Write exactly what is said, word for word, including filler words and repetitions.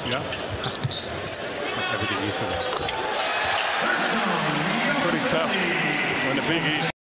Yeah. Never get used to that. Pretty tough when the Big East